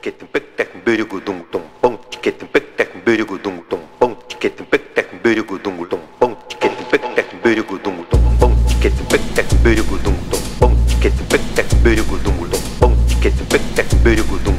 ticketing pick that very good dum dum bong ticketing pick that very good dum dum bong ticketing pick that very good dum dum bong ticketing pick that very good dum dum bong ticketing pick that very good dum dum bong ticketing pick that very good dum dum bong ticketing pick that very good dum